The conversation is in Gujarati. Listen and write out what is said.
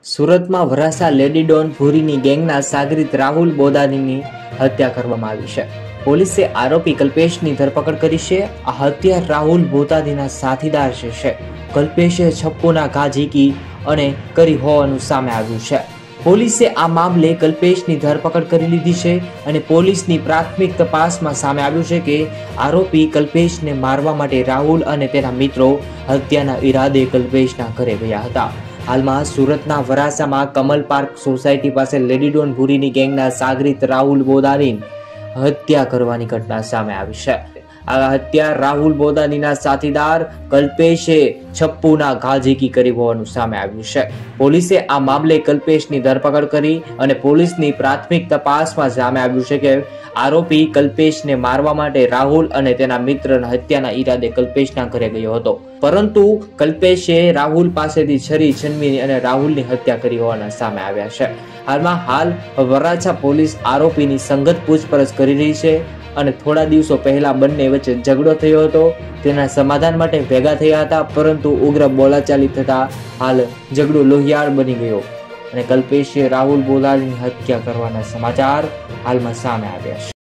સુરતમાં વરાસા લેડી ડોન ભૂરીની ગેંગના સાગરીત રાહુલ બોદાનીની હત્યા કરવામાં આવી છે. પોલીસે આરોપી કલ્પેશની ધરપકડ કરી છે. આ હત્યા રાહુલ બોદાનીના સાથીદાર છે. કલ્પેશે છપ્પુના ઘા ઝીકી અને કરી હોવાનું સામે આવ્યું છે. પોલીસે આ મામલે કલ્પેશની ધરપકડ કરી લીધી છે અને પોલીસની પ્રાથમિક તપાસમાં સામે આવ્યું છે કે આરોપી કલ્પેશને મારવા માટે રાહુલ અને તેના મિત્રો હત્યાના ઈરાદે કલ્પેશના ઘરે ગયા હતા. હાલમાં સુરતના વરાસામાં કમલ પાર્ક સોસાયટી પાસે લેડી ડોન ભૂરીની ગેંગના સાગરીત રાહુલ બોદાની હત્યા કરવાની ઘટના સામે આવી છે. આ હત્યા રાહુલ બોદાનીના સાથીદાર કલ્પેશે છપ્પુના ઘા ઝીકી કરી હોવાનું સામે આવ્યું છે. પોલીસે આ મામલે કલ્પેશની ધરપકડ કરી અને પોલીસની પ્રાથમિક તપાસમાં સામે આવ્યું છે કે આરોપી કલ્પેશને મારવા માટે રાહુલ અને તેના મિત્રના હત્યાના ઈરાદે કલ્પેશના ઘરે ગયો હતો, પરંતુ કલ્પેશે રાહુલ પાસેથી છરી છીનવી અને રાહુલની હત્યા કરી હોવાના સામે આવ્યા છે. હાલ વરાછા પોલીસ આરોપીની સંગત પૂછપરછ કરી રહી છે અને થોડા દિવસો પહેલા બંને વચ્ચે ઝઘડો થયો હતો. તેના સમાધાન માટે ભેગા થયા હતા, પરંતુ ઉગ્ર બોલાચાલી થતા હાલ ઝઘડો લોહિયાળ બની ગયો અને કલ્પેશે રાહુલ બોદાનીની હત્યા કરવાના સમાચાર હાલમાં સામે આવ્યા છે.